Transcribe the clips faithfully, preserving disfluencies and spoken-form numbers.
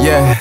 Yeah.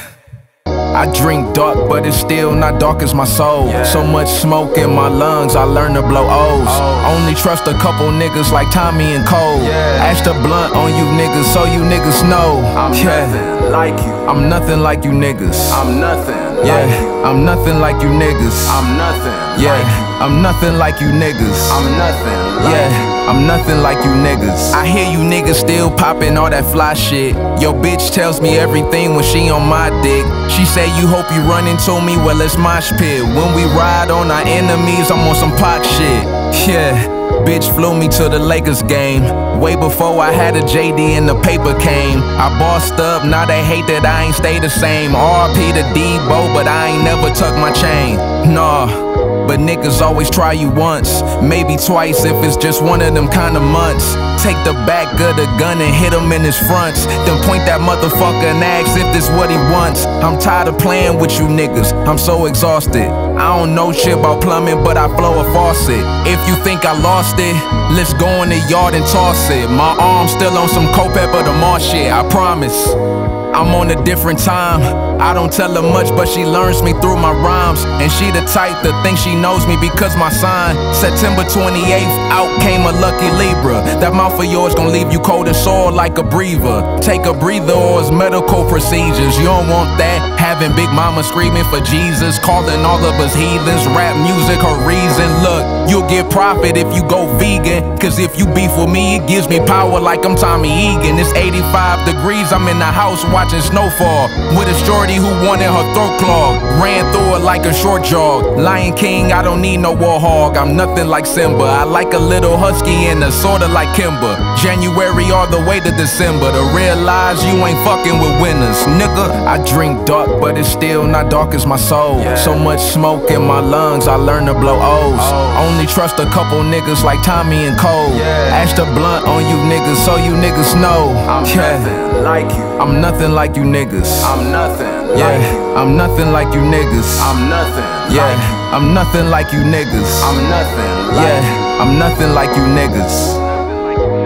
I drink dark, but it's still not dark as my soul. Yeah. So much smoke in my lungs, I learn to blow O's. Oh. Only trust a couple niggas like Tommy and Cole. Yeah. Ash the blunt on you niggas so you niggas know. I'm yeah. nothing like you. I'm nothing like you niggas. I'm nothing yeah. like you. I'm nothing like you niggas. I'm nothing yeah. like you. I'm nothing like you niggas. I'm nothing like yeah. you. I'm nothing like you niggas. I hear you niggas still popping all that fly shit. Your bitch tells me everything when she on my dick. She say you hope you run into me, well it's mosh pit. When we ride on our enemies, I'm on some Pac shit. Yeah. Bitch flew me to the Lakers game way before I had a J D and the paper came. I bossed up, now they hate that I ain't stay the same. R I P to Debo, but I ain't never tucked my chain. Nah, but niggas always try you once, maybe twice if it's just one of them kind of months. Take the back of the gun and hit him in his fronts, then point that motherfucker and ask if this what he wants. I'm tired of playing with you niggas, I'm so exhausted. I don't know shit about plumbing, but I flow a faucet. If you think I lost it, let's go in the yard and toss it. My arm's still on some Culpepper the Marsh shit, I promise. I'm on a different time. I don't tell her much, but she learns me through my rhymes. And she the type to think she knows me because my sign September twenty-eighth, out came a lucky Libra. That mouth of yours gon' leave you cold and sore like a breather. Take a breather or it's medical procedures. You don't want that. Having Big Mama screaming for Jesus, calling all of us heathens. Rap music her reason. Look, you'll get profit if you go vegan, cause if you beef with me, it gives me power like I'm Tommy Egan. It's eighty-five degrees, I'm in the house watching snowfall with a shorty who wanted her throat clogged. Ran through it like a short jog. Lion King, I don't need no war hog. I'm nothing like Simba. I like a little husky and a sorta like Kimber. January all the way to December to realize you ain't fucking with winners, nigga. I drink dark, but it's still not dark as my soul. Yeah. So much smoke in my lungs, I learn to blow O's. Oh. Only trust a couple niggas like Tommy and Cole. Yeah. Ash the blunt on you niggas so you niggas know. I'm yeah. nothing like you. I'm nothing like you niggas. I'm nothing yeah. like you. I'm nothing like you niggas. I'm nothing yeah. like you. I'm nothing like you niggas. I'm nothing like yeah. you. I'm nothing like you niggas.